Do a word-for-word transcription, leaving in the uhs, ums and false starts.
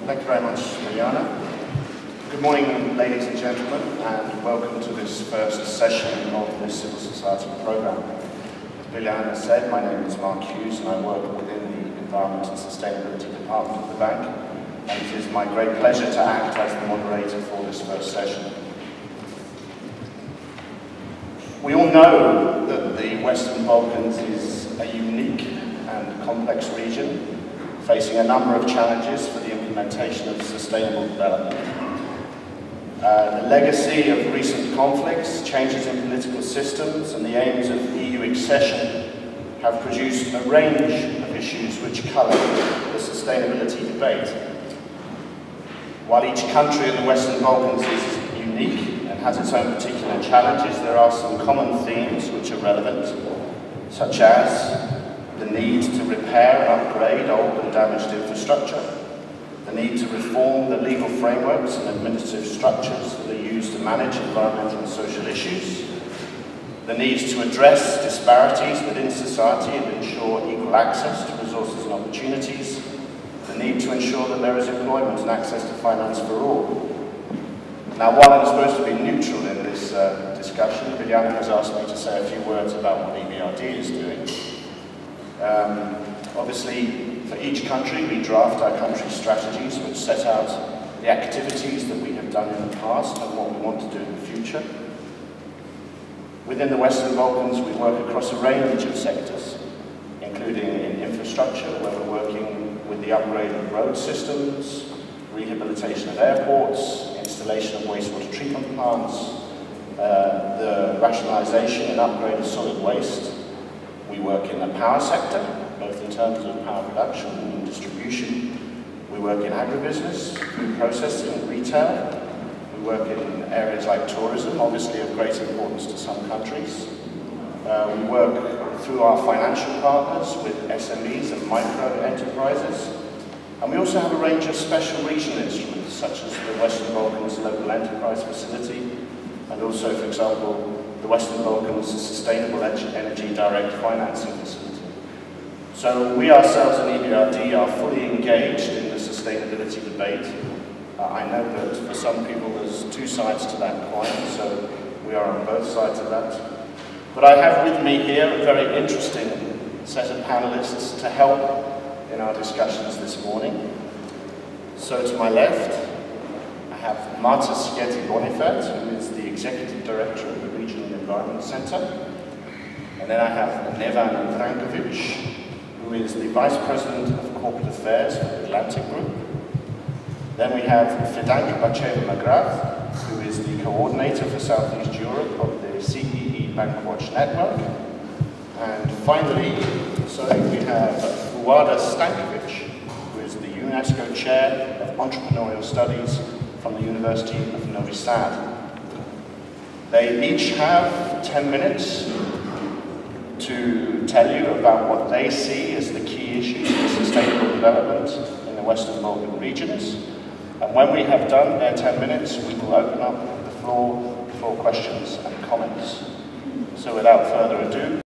Thank you very much, Liliana. Good morning, ladies and gentlemen, and welcome to this first session of this civil society programme. As Liliana said, my name is Mark Hughes and I work within the Environment and Sustainability Department of the bank, and it is my great pleasure to act as the moderator for this first session. We all know that the Western Balkans is a unique and complex region, facing a number of challenges for the implementation of sustainable development. Uh, the legacy of recent conflicts, changes in political systems, and the aims of E U accession have produced a range of issues which colour the sustainability debate. While each country in the Western Balkans is unique and has its own particular challenges, there are some common themes which are relevant, such as the need to repair and upgrade old and damaged infrastructure, the need to reform the legal frameworks and administrative structures that are used to manage environmental and social issues, the need to address disparities within society and ensure equal access to resources and opportunities, the need to ensure that there is employment and access to finance for all. Now, while I'm supposed to be neutral in this uh, discussion, Fidanka has asked me to say a few words about what E B R D is doing. Um, obviously, for each country, we draft our country strategies which set out the activities that we have done in the past and what we want to do in the future. Within the Western Balkans, we work across a range of sectors, including in infrastructure, where we're working with the upgrade of road systems, rehabilitation of airports, installation of wastewater treatment plants, uh, the rationalisation and upgrade of solid waste. We work in the power sector, both in terms of power production and distribution. We work in agribusiness, food processing, retail. We work in areas like tourism, obviously of great importance to some countries. Uh, we work through our financial partners with S M Es and micro enterprises. And we also have a range of special regional instruments, such as the Western Balkans Local Enterprise Facility, and also, for example, the Western Balkans Sustainable Energy Direct Financing Facility. So we ourselves in E B R D are fully engaged in the sustainability debate. Uh, I know that for some people there's two sides to that coin, so we are on both sides of that. But I have with me here a very interesting set of panelists to help in our discussions this morning. So to my left, I have Marta Sigeti-Bonifat, who is the Executive Director of the Regional Environment Centre. And then I have Nevan Vrankovic, who is the Vice President of Corporate Affairs for the Atlantic Group. Then we have Fidanka McGrath, who is the Coordinator for Southeast Europe of the C E E Bankwatch network. And finally, sorry, we have Fuada Stankovic, who is the UNESCO Chair of Entrepreneurial Studies from the University of Novi Sad. They each have ten minutes to tell you about what they see as the key issues for sustainable development in the Western Balkan regions. And when we have done their ten minutes, we will open up the floor for questions and comments. So without further ado,